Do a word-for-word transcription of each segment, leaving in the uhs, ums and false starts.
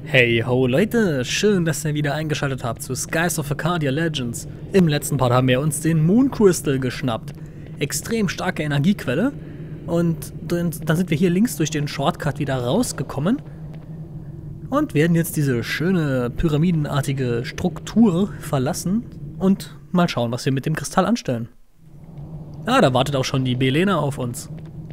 Hey ho Leute, schön, dass ihr wieder eingeschaltet habt zu Skies of Arcadia Legends. Im letzten Part haben wir uns den Moon Crystal geschnappt. Extrem starke Energiequelle. Und dann sind wir hier links durch den Shortcut wieder rausgekommen. Und werden jetzt diese schöne pyramidenartige Struktur verlassen und mal schauen, was wir mit dem Kristall anstellen. Ah, da wartet auch schon die Belena auf uns.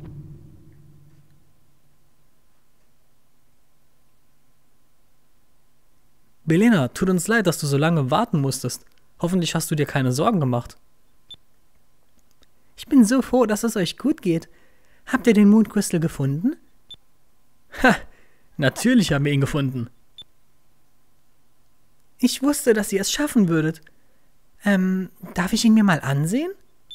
Belena, tut uns leid, dass du so lange warten musstest. Hoffentlich hast du dir keine Sorgen gemacht. Ich bin so froh, dass es euch gut geht. Habt ihr den Moon Crystal gefunden? Ha, natürlich haben wir ihn gefunden. Ich wusste, dass ihr es schaffen würdet. Ähm, darf ich ihn mir mal ansehen?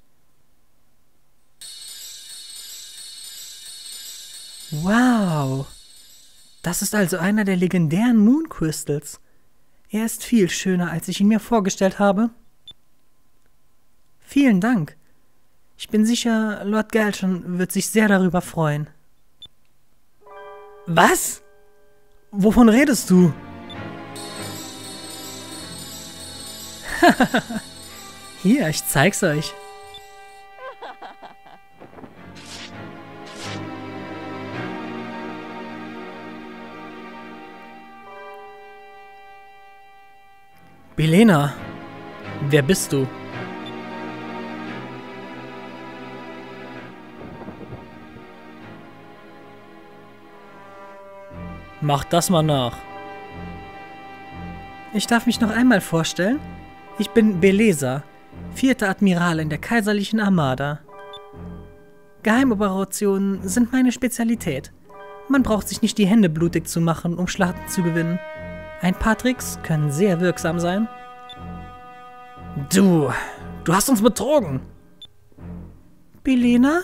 Wow. Das ist also einer der legendären Moon Crystals. Er ist viel schöner, als ich ihn mir vorgestellt habe. Vielen Dank. Ich bin sicher, Lord Galshon wird sich sehr darüber freuen. Was? Wovon redest du? Hier, ich zeig's euch. Belena, wer bist du? Mach das mal nach. Ich darf mich noch einmal vorstellen. Ich bin Beleza, vierter Admiral in der kaiserlichen Armada. Geheimoperationen sind meine Spezialität. Man braucht sich nicht die Hände blutig zu machen, um Schlachten zu gewinnen. Ein paar Tricks können sehr wirksam sein. Du, du hast uns betrogen. Belena?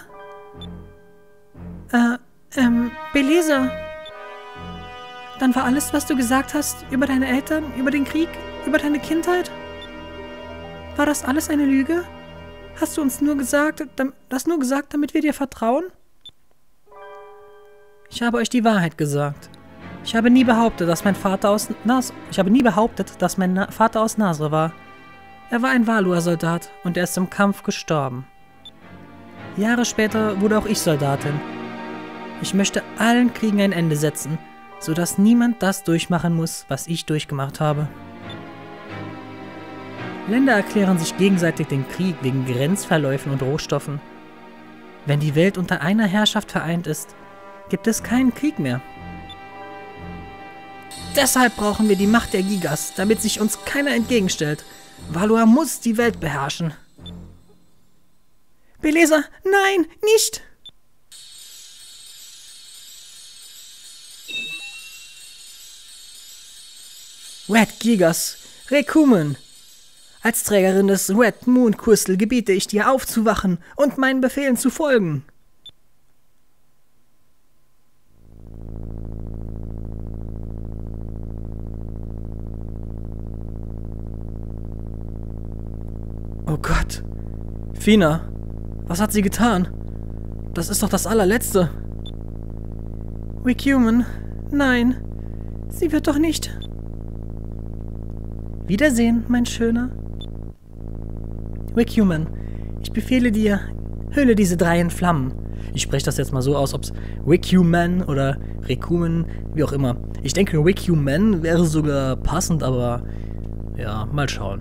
Äh, ähm, Beleza. Dann war alles, was du gesagt hast, über deine Eltern, über den Krieg, über deine Kindheit? War das alles eine Lüge? Hast du uns nur gesagt, das nur gesagt, damit wir dir vertrauen? Ich habe euch die Wahrheit gesagt. Ich habe nie behauptet, dass mein Vater aus Nas Ich habe nie behauptet, dass mein Na Vater aus Nasre war. Er war ein Valua-Soldat und er ist im Kampf gestorben. Jahre später wurde auch ich Soldatin. Ich möchte allen Kriegen ein Ende setzen, sodass niemand das durchmachen muss, was ich durchgemacht habe. Länder erklären sich gegenseitig den Krieg wegen Grenzverläufen und Rohstoffen. Wenn die Welt unter einer Herrschaft vereint ist, gibt es keinen Krieg mehr. Deshalb brauchen wir die Macht der Gigas, damit sich uns keiner entgegenstellt. Valua muss die Welt beherrschen. Beleza, nein, nicht! Red Gigas, Rekumen! Als Trägerin des Red Moon Crystal gebiete ich dir aufzuwachen und meinen Befehlen zu folgen. Oh Gott. Fina, was hat sie getan? Das ist doch das allerletzte. Rekumen, nein, sie wird doch nicht. Wiedersehen, mein Schöner. Rekumen, ich befehle dir, hülle diese drei in Flammen. Ich spreche das jetzt mal so aus, ob es Rekumen oder Rekumen, wie auch immer. Ich denke, Rekumen wäre sogar passend, aber ja, mal schauen.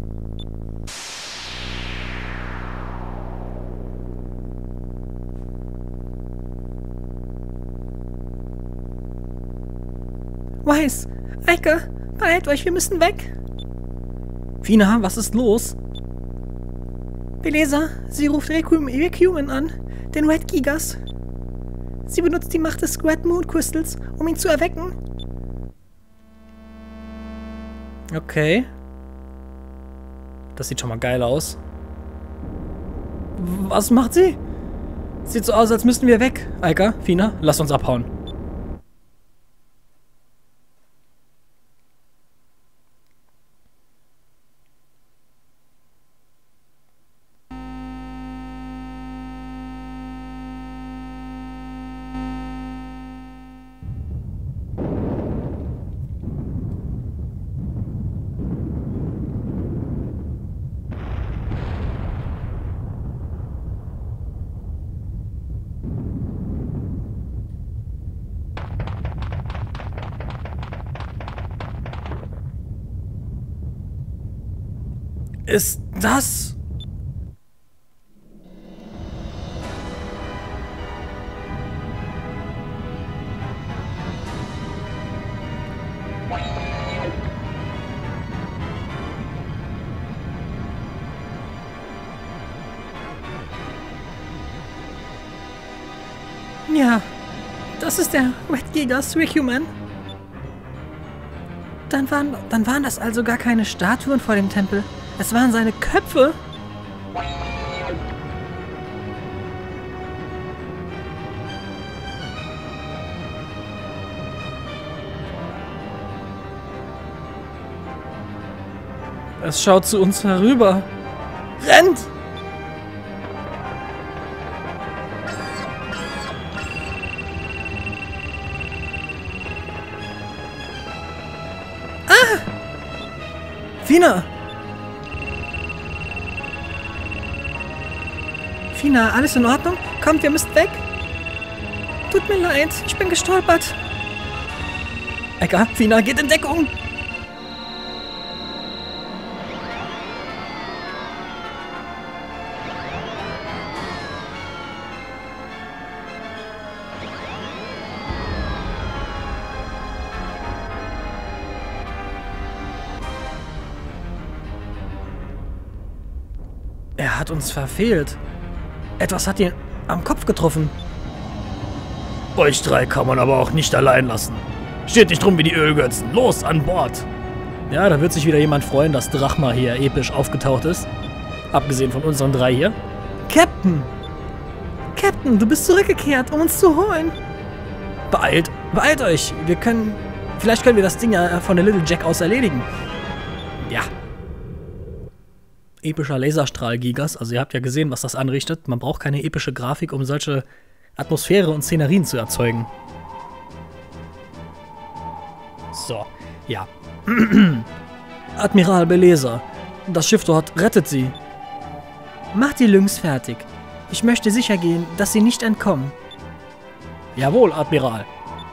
Weiss, Eike, beeilt euch, wir müssen weg. Fina, was ist los? Beleza, sie ruft Rekumen an, den Red Gigas. Sie benutzt die Macht des Red Moon Crystals, um ihn zu erwecken. Okay. Das sieht schon mal geil aus. Was macht sie? Sieht so aus, als müssten wir weg. Eika, Fina, lasst uns abhauen. ist das? Ja, das ist der Red Gigas Rehuman. Dann waren, dann waren das also gar keine Statuen vor dem Tempel. Es waren seine Köpfe. Es schaut zu uns herüber. Rennt! Fina! Fina, alles in Ordnung? Kommt, wir müssen weg. Tut mir leid, ich bin gestolpert. Egal, Fina, geht in Deckung! Er hat uns verfehlt. Etwas hat ihn am Kopf getroffen. Euch drei kann man aber auch nicht allein lassen. Steht nicht rum wie die Ölgötzen. Los, an Bord! Ja, da wird sich wieder jemand freuen, dass Drachma hier episch aufgetaucht ist. Abgesehen von unseren drei hier. Captain! Captain, du bist zurückgekehrt, um uns zu holen. Beeilt, beeilt euch. Wir können... Vielleicht können wir das Ding ja von der Little Jack aus erledigen. Ja. Epischer Laserstrahl Gigas. Also ihr habt ja gesehen, was das anrichtet. Man braucht keine epische Grafik, um solche Atmosphäre und Szenerien zu erzeugen. So, ja. Admiral Beleser, das Schiff dort rettet sie. Macht die Lynx fertig. Ich möchte sicher gehen, dass sie nicht entkommen. Jawohl, Admiral.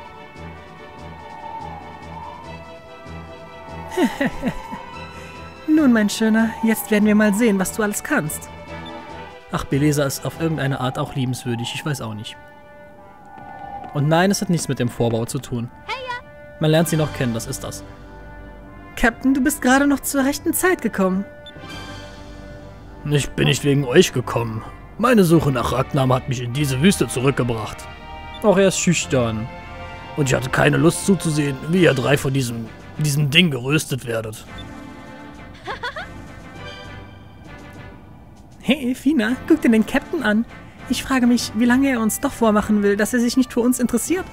Nun, mein Schöner, jetzt werden wir mal sehen, was du alles kannst. Ach, Beleser ist auf irgendeine Art auch liebenswürdig, ich weiß auch nicht. Und nein, es hat nichts mit dem Vorbau zu tun. Man lernt sie noch kennen, das ist das. Captain, du bist gerade noch zur rechten Zeit gekommen. Ich bin nicht wegen euch gekommen. Meine Suche nach Ragnam hat mich in diese Wüste zurückgebracht. Auch er ist schüchtern. Und ich hatte keine Lust zuzusehen, wie ihr drei von diesem, diesem Ding geröstet werdet. Hey, Fina, guck dir den Captain an. Ich frage mich, wie lange er uns doch vormachen will, dass er sich nicht für uns interessiert.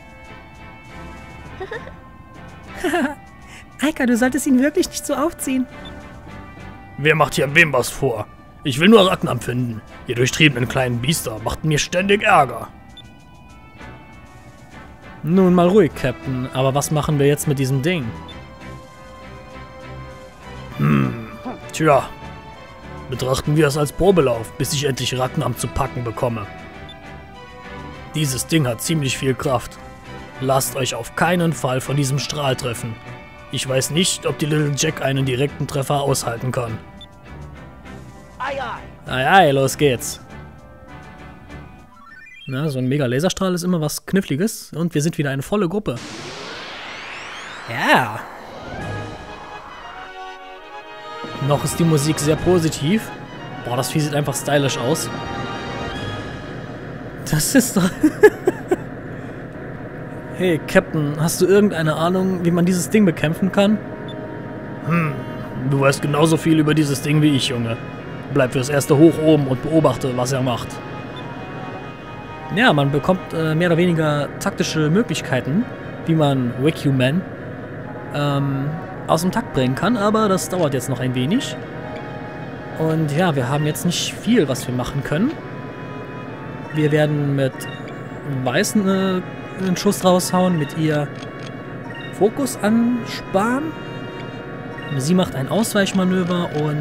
Eika, du solltest ihn wirklich nicht so aufziehen. Wer macht hier wem was vor? Ich will nur Ragnam finden. Ihr durchtriebenen kleinen Biester macht mir ständig Ärger. Nun mal ruhig, Captain. Aber was machen wir jetzt mit diesem Ding? Hm, tja. Betrachten wir es als Probelauf, bis ich endlich Ragnam zu packen bekomme. Dieses Ding hat ziemlich viel Kraft. Lasst euch auf keinen Fall von diesem Strahl treffen. Ich weiß nicht, ob die Little Jack einen direkten Treffer aushalten kann. Ei, ei. Ei, ei, los geht's. Na, so ein mega Laserstrahl ist immer was Kniffliges und wir sind wieder eine volle Gruppe. Ja. Noch ist die Musik sehr positiv. Boah, das Vieh sieht einfach stylisch aus. Das ist doch... Hey, Captain, hast du irgendeine Ahnung, wie man dieses Ding bekämpfen kann? Hm, du weißt genauso viel über dieses Ding wie ich, Junge. Bleib fürs Erste hoch oben und beobachte, was er macht. Ja, man bekommt äh, mehr oder weniger taktische Möglichkeiten, wie man Rehuman ähm, aus dem Takt bringen kann, aber das dauert jetzt noch ein wenig. Und ja, wir haben jetzt nicht viel, was wir machen können. Wir werden mit Weißen äh, einen Schuss raushauen, mit ihr Fokus ansparen. Sie macht ein Ausweichmanöver und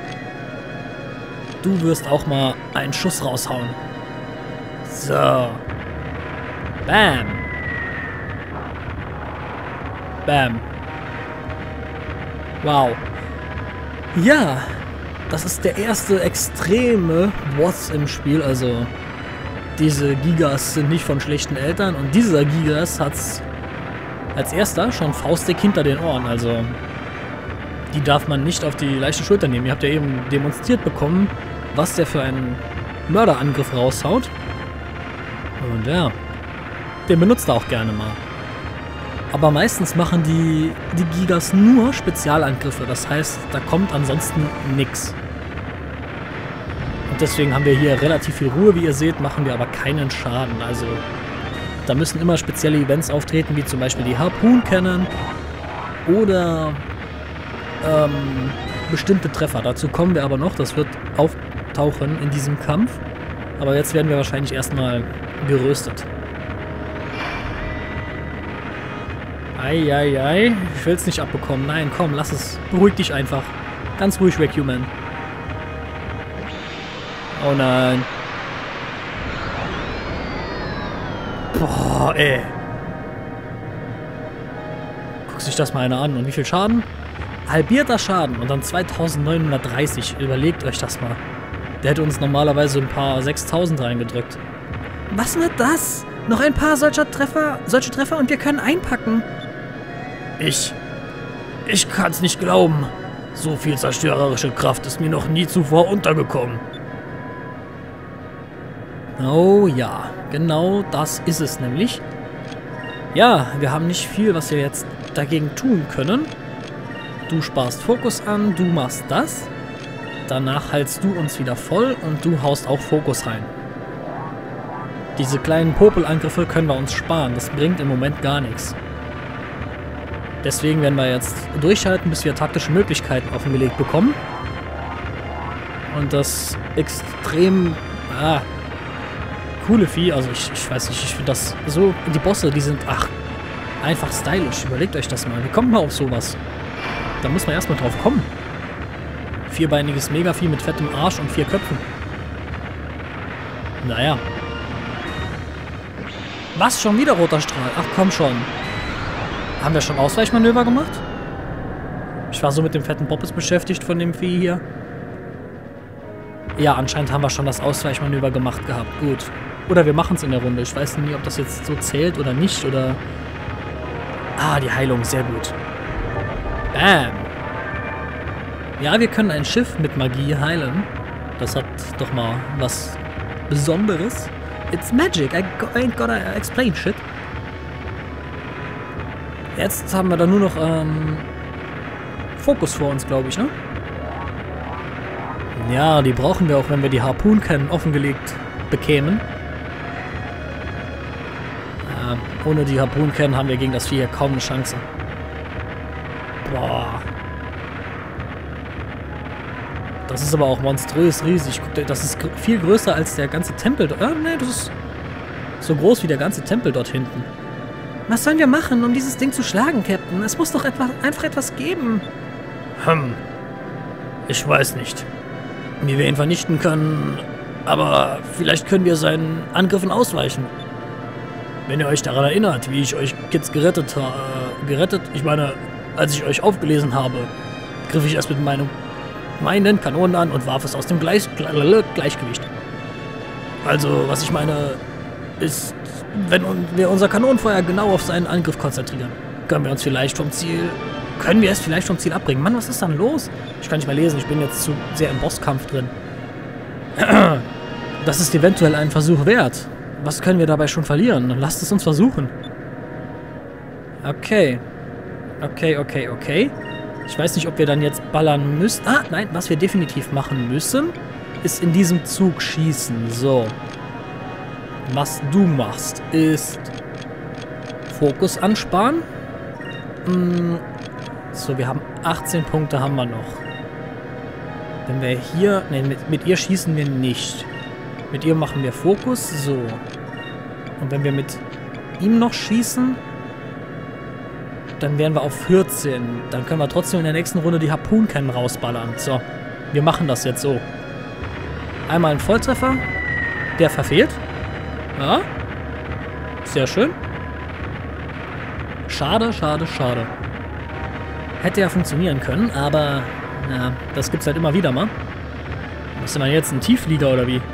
du wirst auch mal einen Schuss raushauen. So. Bam. Bam. Wow. Ja, das ist der erste extreme Boss im Spiel. Also diese Gigas sind nicht von schlechten Eltern. Und dieser Gigas hat's als erster schon faustdick hinter den Ohren. Also die darf man nicht auf die leichte Schulter nehmen. Ihr habt ja eben demonstriert bekommen, was der für einen Mörderangriff raushaut. Und ja, den benutzt er auch gerne mal. Aber meistens machen die, die Gigas nur Spezialangriffe. Das heißt, da kommt ansonsten nichts. Und deswegen haben wir hier relativ viel Ruhe. Wie ihr seht, machen wir aber keinen Schaden. Also da müssen immer spezielle Events auftreten, wie zum Beispiel die Harpoon Cannon oder ähm, bestimmte Treffer. Dazu kommen wir aber noch. Das wird auftauchen in diesem Kampf. Aber jetzt werden wir wahrscheinlich erstmal geröstet. Eieiei, ich will es nicht abbekommen. Nein, komm, lass es. Beruhig dich einfach. Ganz ruhig weg, Human. Oh nein. Boah, ey. Guck sich das mal einer an. Und wie viel Schaden? Halbierter Schaden und dann zweitausendneunhundertdreißig. Überlegt euch das mal. Der hätte uns normalerweise ein paar sechstausend reingedrückt. Was wird das? Noch ein paar solcher Treffer, solche Treffer und wir können einpacken. Ich... Ich kann's nicht glauben. So viel zerstörerische Kraft ist mir noch nie zuvor untergekommen. Oh ja, genau das ist es nämlich. Ja, wir haben nicht viel, was wir jetzt dagegen tun können. Du sparst Fokus an, du machst das. Danach heilst du uns wieder voll und du haust auch Fokus rein. Diese kleinen Popelangriffe können wir uns sparen. Das bringt im Moment gar nichts. Deswegen werden wir jetzt durchhalten, bis wir taktische Möglichkeiten offengelegt bekommen. Und das extrem ah, coole Vieh, also ich, ich weiß nicht, ich finde das so, die Bosse, die sind, ach, einfach stylisch. Überlegt euch das mal. Wie kommt man auf sowas? Da muss man erstmal drauf kommen. Vierbeiniges Megavieh mit fettem Arsch und vier Köpfen. Naja. Was? Schon wieder roter Strahl? Ach komm schon. Haben wir schon Ausweichmanöver gemacht? Ich war so mit dem fetten Poppes beschäftigt von dem Vieh hier. Ja, anscheinend haben wir schon das Ausweichmanöver gemacht gehabt. Gut. Oder wir machen es in der Runde. Ich weiß nie, ob das jetzt so zählt oder nicht. Oder... Ah, die Heilung. Sehr gut. Bam. Ja, wir können ein Schiff mit Magie heilen. Das hat doch mal was Besonderes. It's magic. I ain't gotta explain shit. Jetzt haben wir da nur noch ähm, Fokus vor uns, glaube ich, ne? Ja, die brauchen wir auch, wenn wir die Harpoon Cannon offengelegt bekämen. Äh, ohne die Harpoon Cannon haben wir gegen das Vieh hier kaum eine Chance. Boah. Das ist aber auch monströs riesig. Guck, das ist viel größer als der ganze Tempel. Äh, ne, das ist so groß wie der ganze Tempel dort hinten. Was sollen wir machen, um dieses Ding zu schlagen, Captain? Es muss doch etwa, einfach etwas geben. Hm. Ich weiß nicht, wie wir ihn vernichten können, aber vielleicht können wir seinen Angriffen ausweichen. Wenn ihr euch daran erinnert, wie ich euch Kids gerettet habe, äh, gerettet, ich meine, als ich euch aufgelesen habe, griff ich erst mit meinem, meinen Kanonen an und warf es aus dem Gleich, Gleichgewicht. Also, was ich meine, ist, wenn wir unser Kanonenfeuer genau auf seinen Angriff konzentrieren, können wir uns vielleicht vom Ziel, können wir es vielleicht vom Ziel abbringen. Mann, was ist dann los? Ich kann nicht mehr lesen, ich bin jetzt zu sehr im Bosskampf drin. Das ist eventuell ein Versuch wert. Was können wir dabei schon verlieren? Lasst es uns versuchen. Okay. Okay, okay, okay. Ich weiß nicht, ob wir dann jetzt ballern müssen. Ah, nein, was wir definitiv machen müssen, ist in diesem Zug schießen. So. Was du machst, ist Fokus ansparen. Hm. So, wir haben achtzehn Punkte haben wir noch. Wenn wir hier... Ne, mit, mit ihr schießen wir nicht. Mit ihr machen wir Fokus. So. Und wenn wir mit ihm noch schießen, dann wären wir auf vierzehn. Dann können wir trotzdem in der nächsten Runde die Harpoon Cannon rausballern. So. Wir machen das jetzt so. Einmal ein Volltreffer. Der verfehlt. Ja. Sehr schön. Schade, schade, schade. Hätte ja funktionieren können, aber na, das gibt's halt immer wieder mal. Ist man jetzt ein Tiefflieger oder wie?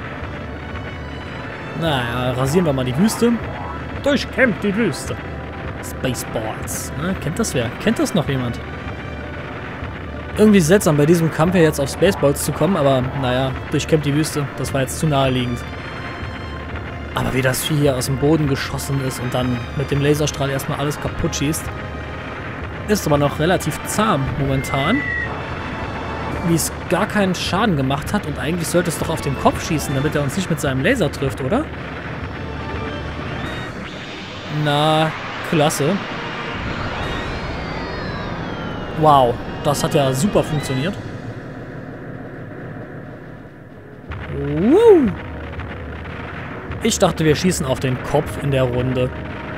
Naja, rasieren wir mal die Wüste. Durchkämmt die Wüste. Spaceballs. Ne? Kennt das wer? Kennt das noch jemand? Irgendwie seltsam, bei diesem Kampf hier jetzt auf Spaceballs zu kommen, aber naja, durchkämmt die Wüste. Das war jetzt zu naheliegend. Aber wie das Vieh hier aus dem Boden geschossen ist und dann mit dem Laserstrahl erstmal alles kaputt schießt, ist aber noch relativ zahm momentan. Wie es gar keinen Schaden gemacht hat und eigentlich sollte es doch auf den Kopf schießen, damit er uns nicht mit seinem Laser trifft, oder? Na, klasse. Wow, das hat ja super funktioniert. Uh. Ich dachte, wir schießen auf den Kopf in der Runde.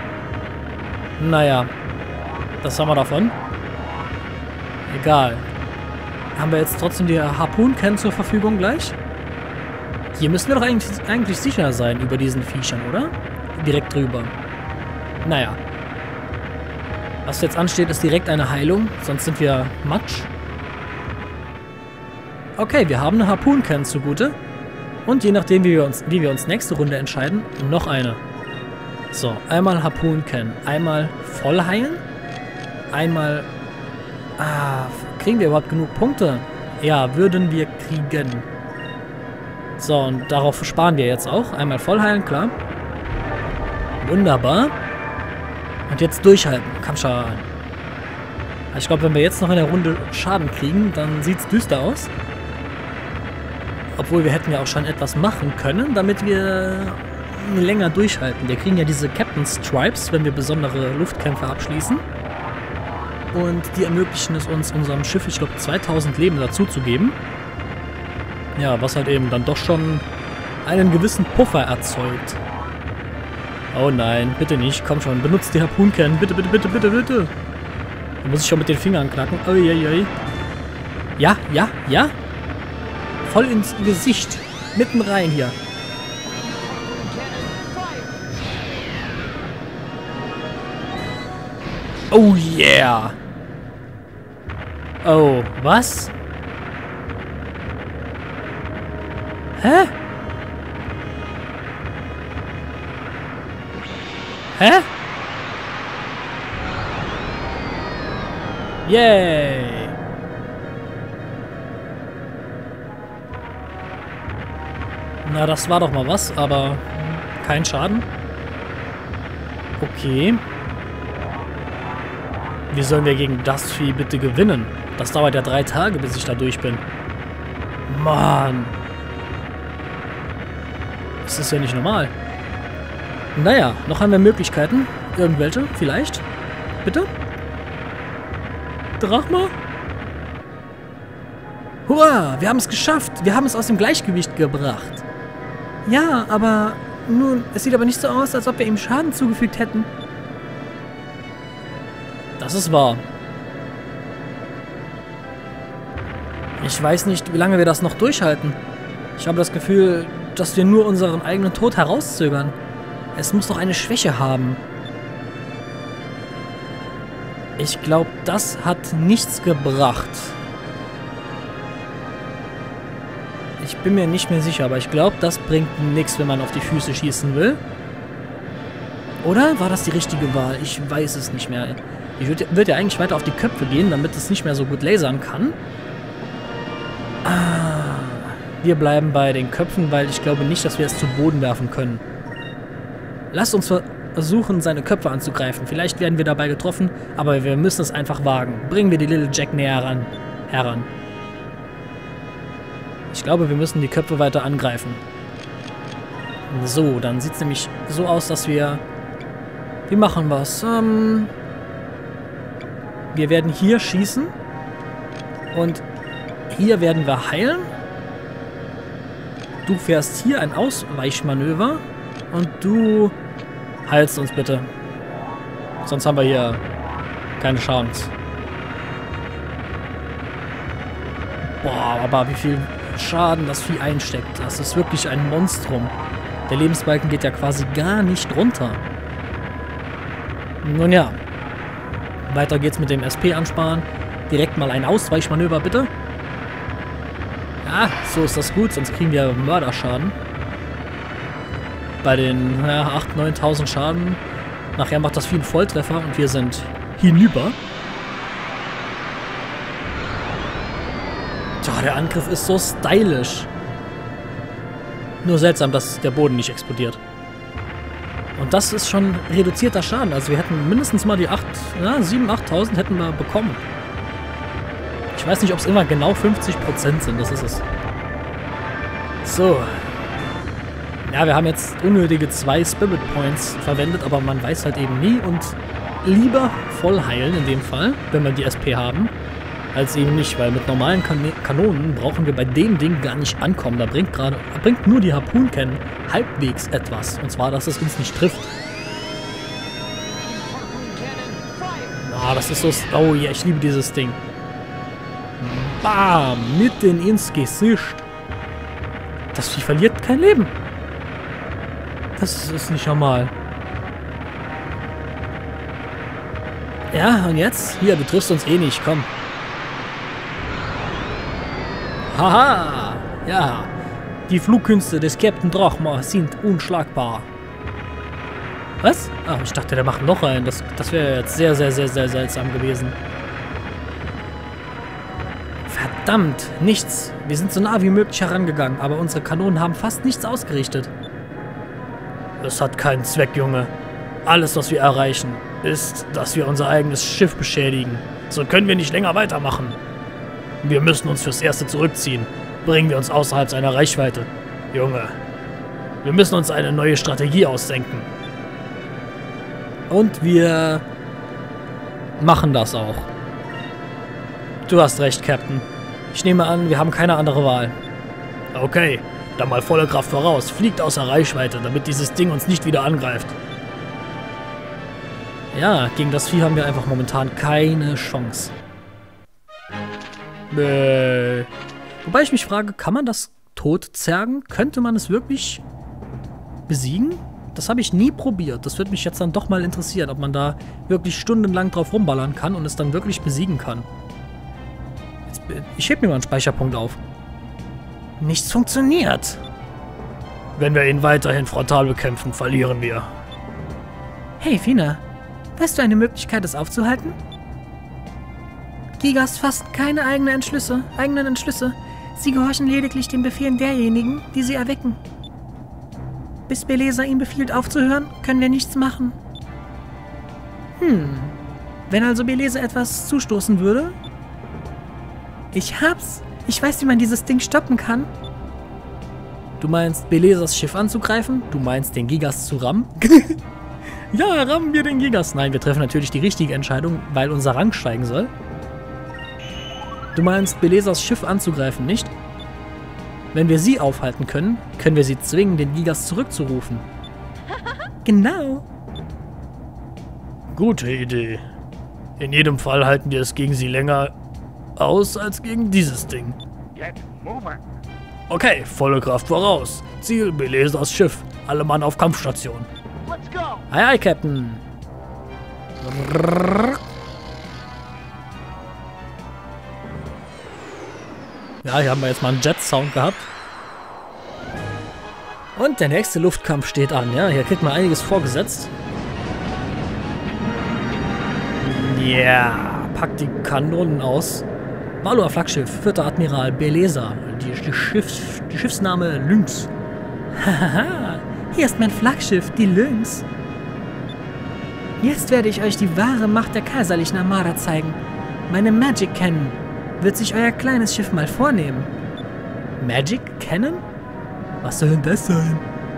Naja, das haben wir davon. Egal. Haben wir jetzt trotzdem die Harpoon-Cannon zur Verfügung gleich? Hier müssen wir doch eigentlich, eigentlich sicher sein über diesen Viechern, oder? Direkt drüber. Naja. Was jetzt ansteht, ist direkt eine Heilung, sonst sind wir Matsch. Okay, wir haben eine Harpoon-Cannon zugute. Und je nachdem, wie wir uns, wie wir uns nächste Runde entscheiden, noch eine. So, einmal Harpoon-Cannon, einmal voll heilen, einmal... Ah, kriegen wir überhaupt genug Punkte? Ja, würden wir kriegen. So, und darauf sparen wir jetzt auch. Einmal voll heilen, klar. Wunderbar. Und jetzt durchhalten. Kampfschaden. Ich glaube, wenn wir jetzt noch in der Runde Schaden kriegen, dann sieht es düster aus. Obwohl wir hätten ja auch schon etwas machen können, damit wir länger durchhalten. Wir kriegen ja diese Captain Stripes, wenn wir besondere Luftkämpfe abschließen. Und die ermöglichen es uns, unserem Schiff, ich glaube, zweitausend Leben dazu zu geben. Ja, was halt eben dann doch schon einen gewissen Puffer erzeugt. Oh nein, bitte nicht. Komm schon, benutzt die Harpoon-Cannon. Bitte, bitte, bitte, bitte, bitte. Da muss ich schon mit den Fingern knacken. Uiuiui. Ja, ja, ja. Voll ins Gesicht. Mitten rein hier. Oh yeah. Oh, was? Hä? Hä? Yay. Na, das war doch mal was, aber kein Schaden. Okay. Wie sollen wir gegen das Vieh bitte gewinnen? Das dauert ja drei Tage, bis ich da durch bin. Mann. Das ist ja nicht normal. Naja, noch haben wir Möglichkeiten. Irgendwelche, vielleicht. Bitte? Drachma? Hurra, wir haben es geschafft. Wir haben es aus dem Gleichgewicht gebracht. Ja, aber nun, es sieht aber nicht so aus, als ob wir ihm Schaden zugefügt hätten. Das ist wahr. Ich weiß nicht, wie lange wir das noch durchhalten. Ich habe das Gefühl, dass wir nur unseren eigenen Tod herauszögern. Es muss doch eine Schwäche haben. Ich glaube, das hat nichts gebracht. Ich bin mir nicht mehr sicher, aber ich glaube, das bringt nichts, wenn man auf die Füße schießen will. Oder war das die richtige Wahl? Ich weiß es nicht mehr. Ich würde würd ja eigentlich weiter auf die Köpfe gehen, damit es nicht mehr so gut lasern kann. Ah, wir bleiben bei den Köpfen, weil ich glaube nicht, dass wir es zu Boden werfen können. Lasst uns versuchen, seine Köpfe anzugreifen. Vielleicht werden wir dabei getroffen, aber wir müssen es einfach wagen. Bringen wir die Little Jack näher ran, heran. Ich glaube, wir müssen die Köpfe weiter angreifen. So, dann sieht es nämlich so aus, dass wir... Wie machen wir es? Ähm, wir werden hier schießen. Und hier werden wir heilen. Du fährst hier ein Ausweichmanöver. Und du heilst uns bitte. Sonst haben wir hier keine Chance. Boah, aber wie viel Schaden das Vieh einsteckt. Das ist wirklich ein Monstrum. Der Lebensbalken geht ja quasi gar nicht runter. Nun ja. Weiter geht's mit dem S P ansparen. Direkt mal ein Ausweichmanöver, bitte. Ja, so ist das gut, sonst kriegen wir Mörderschaden. Bei den ja, achttausend, neuntausend Schaden. Nachher macht das viel Volltreffer und wir sind hinüber. Tja, der Angriff ist so stylisch. Nur seltsam, dass der Boden nicht explodiert. Und das ist schon reduzierter Schaden. Also wir hätten mindestens mal die acht, ja, siebentausend, achttausend hätten wir bekommen. Ich weiß nicht, ob es immer genau fünfzig Prozent sind. Das ist es. So. Ja, wir haben jetzt unnötige zwei Spirit Points verwendet, aber man weiß halt eben nie. Und lieber voll heilen in dem Fall, wenn wir die S P haben, als eben nicht. Weil mit normalen kan Kanonen brauchen wir bei dem Ding gar nicht ankommen. Da bringt gerade, bringt nur die Harpoon-Cannon halbwegs etwas. Und zwar, dass es uns nicht trifft. Ah, das ist so... Oh ja, yeah, ich liebe dieses Ding. Bam! Mitten ins Gesicht. Das Vieh verliert kein Leben. Das ist nicht normal. Ja, und jetzt? Hier, du triffst uns eh nicht, komm. Haha! Ja, die Flugkünste des Captain Drachma sind unschlagbar. Was? Ah, ich dachte, der macht noch einen. Das, das wäre jetzt sehr, sehr, sehr, sehr seltsam gewesen. Verdammt, nichts. Wir sind so nah wie möglich herangegangen, aber unsere Kanonen haben fast nichts ausgerichtet. Es hat keinen Zweck, Junge. Alles, was wir erreichen, ist, dass wir unser eigenes Schiff beschädigen. So können wir nicht länger weitermachen. Wir müssen uns fürs Erste zurückziehen. Bringen wir uns außerhalb seiner Reichweite. Junge, wir müssen uns eine neue Strategie ausdenken. Und wir machen das auch. Du hast recht, Captain. Ich nehme an, wir haben keine andere Wahl. Okay, dann mal volle Kraft voraus. Fliegt außer Reichweite, damit dieses Ding uns nicht wieder angreift. Ja, gegen das Vieh haben wir einfach momentan keine Chance. Bäh. Wobei ich mich frage, kann man das tot zergen? Könnte man es wirklich besiegen? Das habe ich nie probiert. Das würde mich jetzt dann doch mal interessieren, ob man da wirklich stundenlang drauf rumballern kann und es dann wirklich besiegen kann. Jetzt, ich heb mir mal einen Speicherpunkt auf. Nichts funktioniert. Wenn wir ihn weiterhin frontal bekämpfen, verlieren wir. Hey, Fina. Weißt du eine Möglichkeit, es aufzuhalten? Gigas fassen keine eigenen Entschlüsse, eigenen Entschlüsse. Sie gehorchen lediglich den Befehlen derjenigen, die sie erwecken. Bis Beleser ihm befiehlt aufzuhören, können wir nichts machen. Hm. Wenn also Beleser etwas zustoßen würde? Ich hab's. Ich weiß, wie man dieses Ding stoppen kann. Du meinst, Belesers Schiff anzugreifen? Du meinst, den Gigas zu rammen? Ja, rammen wir den Gigas. Nein, wir treffen natürlich die richtige Entscheidung, weil unser Rang steigen soll. Du meinst, Belesers Schiff anzugreifen, nicht? Wenn wir sie aufhalten können, können wir sie zwingen, den Gigas zurückzurufen. Genau. Gute Idee. In jedem Fall halten wir es gegen sie länger aus als gegen dieses Ding. Okay, volle Kraft voraus. Ziel, Belesers Schiff. Alle Mann auf Kampfstation. Aye, aye, Captain. Ja, hier haben wir jetzt mal einen Jet-Sound gehabt. Und der nächste Luftkampf steht an. Ja, hier kriegt man einiges vorgesetzt. Ja, yeah, packt die Kanonen aus. Valor Flaggschiff, vierter Admiral Beleza. Die, die, Schiffs, die Schiffsname Lynx. Hahaha, hier ist mein Flaggschiff, die Lynx. Jetzt werde ich euch die wahre Macht der kaiserlichen Armada zeigen. Meine Magic Cannon wird sich euer kleines Schiff mal vornehmen. Magic Cannon? Was soll denn das sein?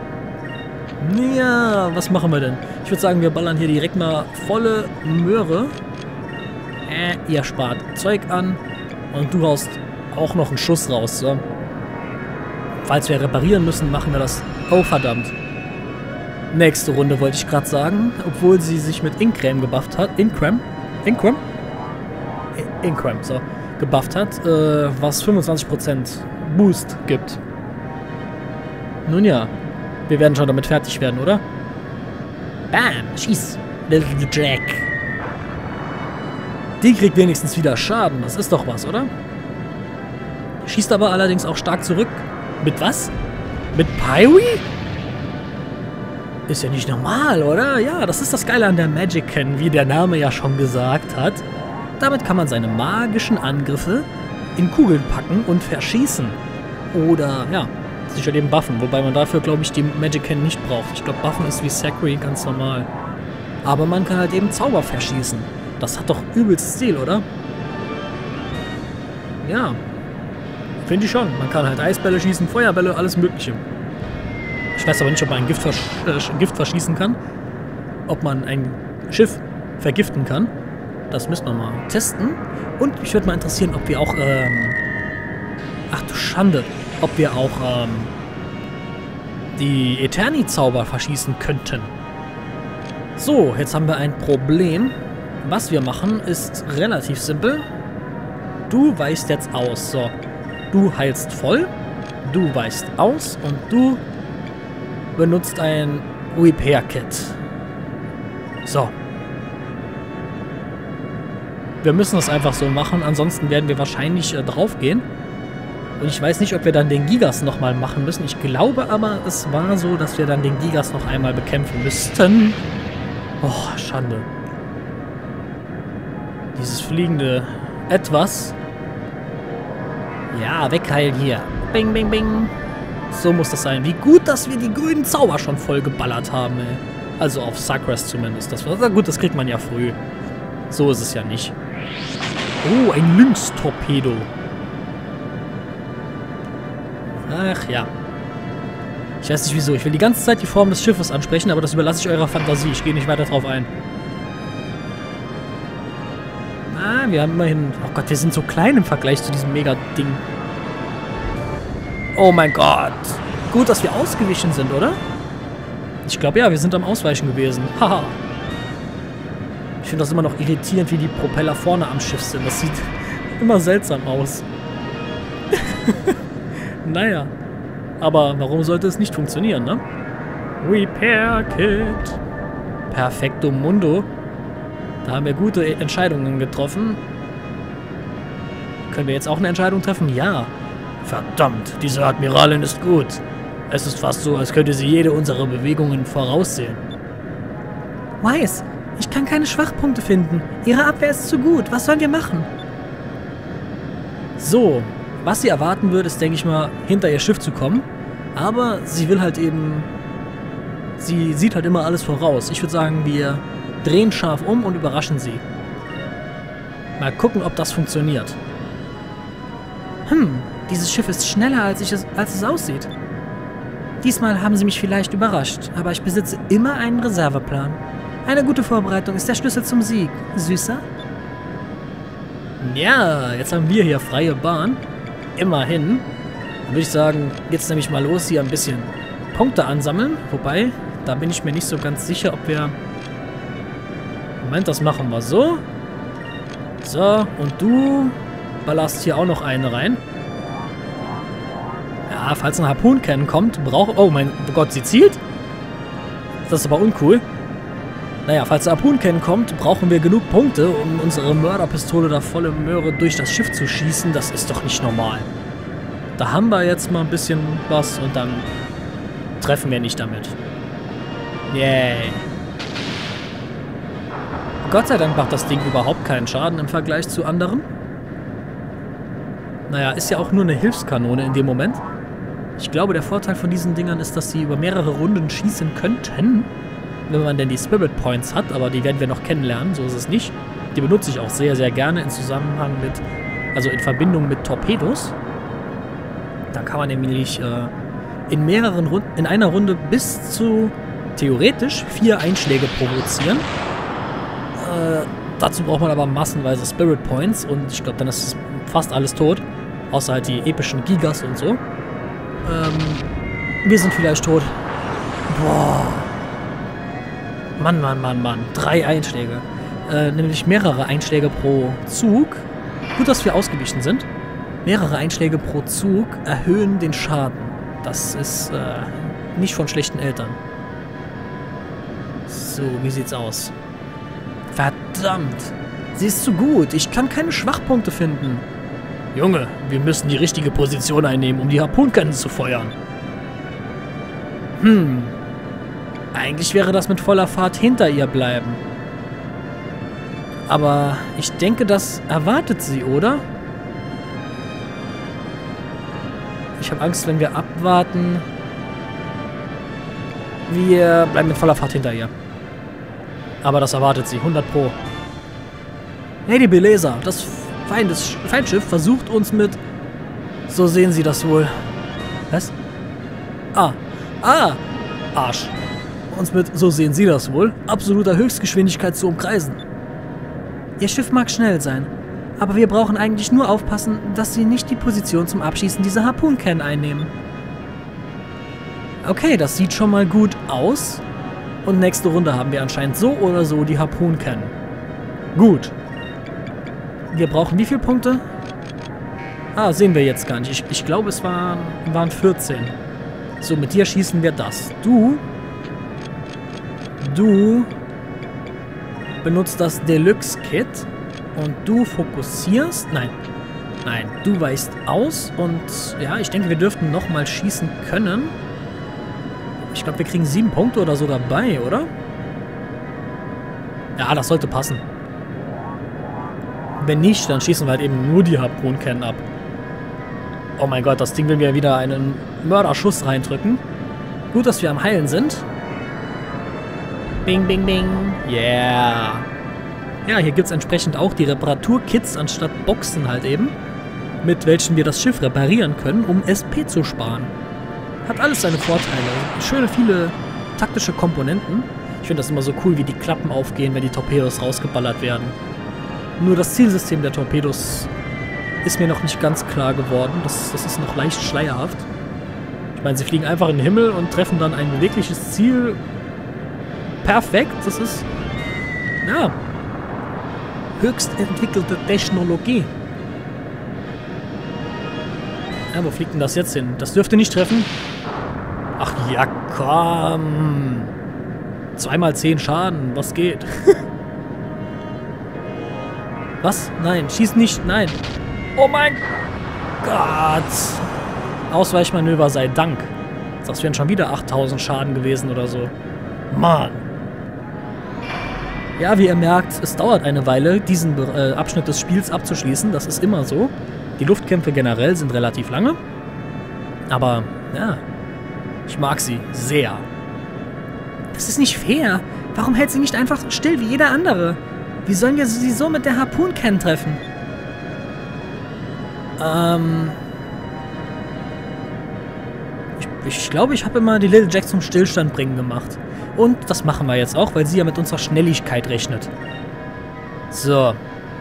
Ja, was machen wir denn? Ich würde sagen, wir ballern hier direkt mal volle Möhre. Äh, ihr spart Zeug an. Und du haust auch noch einen Schuss raus, so. Falls wir reparieren müssen, machen wir das. Oh, verdammt. Nächste Runde wollte ich gerade sagen. Obwohl sie sich mit Inkram gebufft hat. Inkram? Inkram? Inkram, so. Gebufft hat, äh, was fünfundzwanzig Prozent Boost gibt. Nun ja, wir werden schon damit fertig werden, oder? Bam, schieß, Little Jack. Die kriegt wenigstens wieder Schaden, das ist doch was, oder? Schießt aber allerdings auch stark zurück. Mit was? Mit Pyre? Ist ja nicht normal, oder? Ja, das ist das Geile an der Magic-Ken, wie der Name ja schon gesagt hat. Damit kann man seine magischen Angriffe in Kugeln packen und verschießen. Oder, ja, sich halt eben buffen. Wobei man dafür, glaube ich, die Magic-Ken nicht braucht. Ich glaube, buffen ist wie Sacri ganz normal. Aber man kann halt eben Zauber verschießen. Das hat doch übelst Stil, oder? Ja. Finde ich schon. Man kann halt Eisbälle schießen, Feuerbälle, alles Mögliche. Ich weiß aber nicht, ob man ein Gift, versch äh, Gift verschießen kann. Ob man ein Schiff vergiften kann. Das müssen wir mal testen. Und mich würde mal interessieren, ob wir auch, ähm... Ach du Schande. Ob wir auch, ähm... die Eterni-Zauber verschießen könnten. So, jetzt haben wir ein Problem. Was wir machen, ist relativ simpel. Du weichst jetzt aus. So. Du heilst voll. Du weichst aus. Und du benutzt ein Repair-Kit. So. Wir müssen das einfach so machen. Ansonsten werden wir wahrscheinlich äh, draufgehen. Und ich weiß nicht, ob wir dann den Gigas nochmal machen müssen. Ich glaube aber, es war so, dass wir dann den Gigas noch einmal bekämpfen müssten. Oh, Schande. Dieses fliegende Etwas. Ja, wegheilen hier. Bing, bing, bing. So muss das sein. Wie gut, dass wir die grünen Zauber schon voll geballert haben, ey. Also auf Sakras zumindest. Das war, na gut, das kriegt man ja früh. So ist es ja nicht. Oh, ein Lynx-Torpedo. Ach ja. Ich weiß nicht wieso. Ich will die ganze Zeit die Form des Schiffes ansprechen, aber das überlasse ich eurer Fantasie. Ich gehe nicht weiter drauf ein. Ah, wir haben immerhin... Oh Gott, wir sind so klein im Vergleich zu diesem Mega-Ding. Oh mein Gott. Gut, dass wir ausgewichen sind, oder? Ich glaube, ja, wir sind am Ausweichen gewesen. Haha. Ich finde das immer noch irritierend, wie die Propeller vorne am Schiff sind. Das sieht immer seltsam aus. Naja. Aber warum sollte es nicht funktionieren, ne? Repair Kit. Perfekto Mundo. Da haben wir gute Entscheidungen getroffen. Können wir jetzt auch eine Entscheidung treffen? Ja. Verdammt, diese Admiralin ist gut. Es ist fast so, als könnte sie jede unserer Bewegungen voraussehen. Weiss, ich kann keine Schwachpunkte finden. Ihre Abwehr ist zu gut. Was sollen wir machen? So, was sie erwarten würde, ist, denke ich mal, hinter ihr Schiff zu kommen. Aber sie will halt eben... Sie sieht halt immer alles voraus. Ich würde sagen, wir drehen scharf um und überraschen sie. Mal gucken, ob das funktioniert. Hm, dieses Schiff ist schneller, als, ich es, als es aussieht. Diesmal haben sie mich vielleicht überrascht, aber ich besitze immer einen Reserveplan. Eine gute Vorbereitung ist der Schlüssel zum Sieg. Süßer? Ja, jetzt haben wir hier freie Bahn. Immerhin. Dann würde ich sagen, geht's nämlich mal los, hier ein bisschen Punkte ansammeln. Wobei, da bin ich mir nicht so ganz sicher, ob wir... Moment, das machen wir so. So, und du ballerst hier auch noch eine rein. Ja, falls ein Harpoon-Cannon kommt, braucht... Oh mein Gott, sie zielt? Das ist aber uncool. Naja, falls ein Harpoon-Cannon kommt, brauchen wir genug Punkte, um unsere Mörderpistole da volle Möhre durch das Schiff zu schießen. Das ist doch nicht normal. Da haben wir jetzt mal ein bisschen was und dann treffen wir nicht damit. Yay. Gott sei Dank macht das Ding überhaupt keinen Schaden im Vergleich zu anderen. Naja, ist ja auch nur eine Hilfskanone in dem Moment. Ich glaube, der Vorteil von diesen Dingern ist, dass sie über mehrere Runden schießen könnten, wenn man denn die Spirit Points hat, aber die werden wir noch kennenlernen, so ist es nicht. Die benutze ich auch sehr, sehr gerne in Zusammenhang mit, also in Verbindung mit Torpedos. Da kann man nämlich äh, in mehreren Runden, in einer Runde bis zu theoretisch vier Einschläge provozieren. Äh, dazu braucht man aber massenweise Spirit Points und ich glaube, dann ist fast alles tot. Außer halt die epischen Gigas und so. Ähm, wir sind vielleicht tot. Boah. Mann, Mann, Mann, Mann. Drei Einschläge. Äh, nämlich mehrere Einschläge pro Zug. Gut, dass wir ausgewichen sind. Mehrere Einschläge pro Zug erhöhen den Schaden. Das ist äh, nicht von schlechten Eltern. So, wie sieht's aus? Verdammt! Sie ist zu gut. Ich kann keine Schwachpunkte finden. Junge, wir müssen die richtige Position einnehmen, um die Harpunkennen zu feuern. Hm. Eigentlich wäre das mit voller Fahrt hinter ihr bleiben. Aber ich denke, das erwartet sie, oder? Ich habe Angst, wenn wir abwarten. Wir bleiben mit voller Fahrt hinter ihr. Aber das erwartet sie, hundert Pro. Lady Beleza, das Feindes, Feindschiff versucht uns mit... So sehen Sie das wohl. Was? Ah. Ah! Arsch. Uns mit, so sehen Sie das wohl, absoluter Höchstgeschwindigkeit zu umkreisen. Ihr Schiff mag schnell sein, aber wir brauchen eigentlich nur aufpassen, dass Sie nicht die Position zum Abschießen dieser Harpunkennen einnehmen. Okay, das sieht schon mal gut aus. Und nächste Runde haben wir anscheinend so oder so die Harpunkennen. Gut. Wir brauchen wie viele Punkte? Ah, sehen wir jetzt gar nicht. Ich, ich glaube, es waren, waren vierzehn. So, mit dir schießen wir das. Du... Du... benutzt das Deluxe-Kit. Und du fokussierst... Nein. Nein, du weichst aus. Und ja, ich denke, wir dürften nochmal schießen können. Ich glaube, wir kriegen sieben Punkte oder so dabei, oder? Ja, das sollte passen. Wenn nicht, dann schießen wir halt eben nur die Harpunkennen ab. Oh mein Gott, das Ding will mir wieder einen Mörderschuss reindrücken. Gut, dass wir am Heilen sind. Bing, bing, bing. Yeah. Ja, hier gibt es entsprechend auch die Reparaturkits anstatt Boxen halt eben. Mit welchen wir das Schiff reparieren können, um S P zu sparen. Hat alles seine Vorteile. Schöne viele taktische Komponenten. Ich finde das immer so cool, wie die Klappen aufgehen, wenn die Torpedos rausgeballert werden. Nur das Zielsystem der Torpedos ist mir noch nicht ganz klar geworden. Das, das ist noch leicht schleierhaft. Ich meine, sie fliegen einfach in den Himmel und treffen dann ein bewegliches Ziel. Perfekt. Das ist, ja, höchst entwickelte Technologie. Ja, wo fliegt denn das jetzt hin? Das dürfte nicht treffen. Ach ja, komm. Zweimal zehn Schaden. Was geht? Was? Nein, schieß nicht. Nein. Oh mein Gott. Ausweichmanöver sei Dank. Das wären schon wieder achttausend Schaden gewesen oder so. Mann. Ja, wie ihr merkt, es dauert eine Weile, diesen äh, Abschnitt des Spiels abzuschließen. Das ist immer so. Die Luftkämpfe generell sind relativ lange. Aber, ja, ich mag sie sehr. Das ist nicht fair. Warum hält sie nicht einfach still wie jeder andere? Wie sollen wir sie so mit der Harpunkennen treffen? Ähm... Ich, ich glaube, ich habe immer die Little Jack zum Stillstand bringen gemacht. Und das machen wir jetzt auch, weil sie ja mit unserer Schnelligkeit rechnet. So.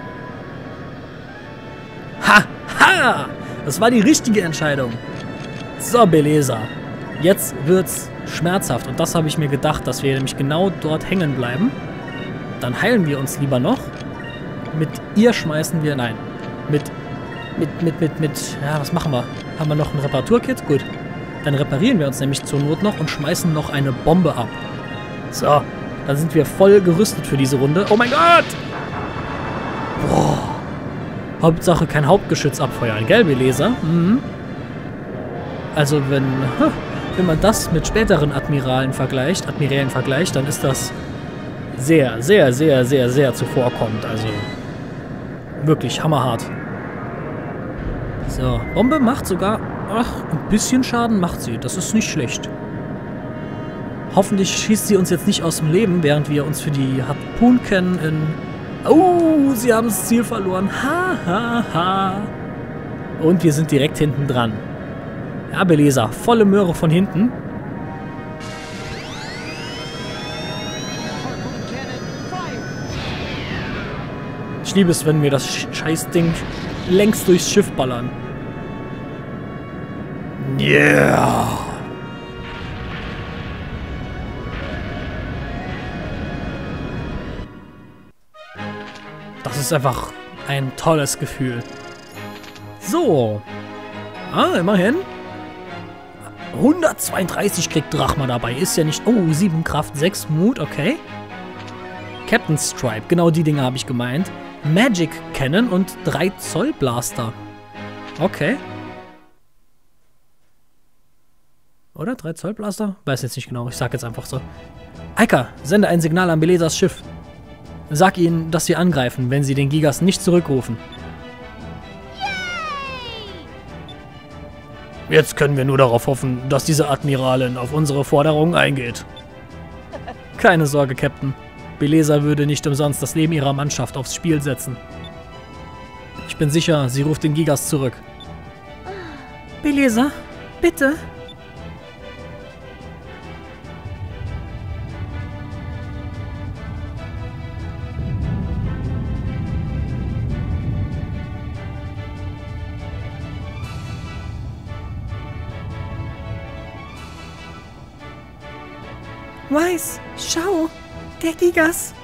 Ha! Ha! Das war die richtige Entscheidung. So, Beleza. Jetzt wird's schmerzhaft. Und das habe ich mir gedacht, dass wir nämlich genau dort hängen bleiben. Dann heilen wir uns lieber noch. Mit ihr schmeißen wir... Nein. Mit... Mit, mit, mit, mit... Ja, was machen wir? Haben wir noch ein Reparaturkit? Gut. Dann reparieren wir uns nämlich zur Not noch und schmeißen noch eine Bombe ab. So. Dann sind wir voll gerüstet für diese Runde. Oh mein Gott! Boah. Hauptsache kein Hauptgeschütz abfeuern, gell, Beleza? Mhm. Also wenn, wenn man das mit späteren Admiralen vergleicht, Admirälen vergleicht, dann ist das sehr, sehr, sehr, sehr, sehr zuvorkommend. Also wirklich hammerhart. So, Bombe macht sogar, ach, ein bisschen Schaden macht sie. Das ist nicht schlecht. Hoffentlich schießt sie uns jetzt nicht aus dem Leben, während wir uns für die Harpunkennen in... Oh, sie haben das Ziel verloren. Ha, ha, ha. Und wir sind direkt hinten dran. Ja, Beleza, volle Möhre von hinten. Ich liebe es, wenn wir das Scheißding längst durchs Schiff ballern. Yeah! Das ist einfach ein tolles Gefühl. So. Ah, immerhin. hundertzweiunddreißig kriegt Drachma dabei. Ist ja nicht... Oh, sieben Kraft, sechs Mut, okay. Captain Stripe, genau die Dinge habe ich gemeint. Magic Cannon und drei Zoll Blaster. Okay. Oder? drei Zoll Blaster? Weiß jetzt nicht genau, ich sag jetzt einfach so. Aika, sende ein Signal an Belesas Schiff. Sag ihnen, dass sie angreifen, wenn sie den Gigas nicht zurückrufen. Jetzt können wir nur darauf hoffen, dass diese Admiralin auf unsere Forderungen eingeht. Keine Sorge, Captain. Belesa würde nicht umsonst das Leben ihrer Mannschaft aufs Spiel setzen. Ich bin sicher, sie ruft den Gigas zurück. Belesa, bitte. Weiss, schau, der Gigas.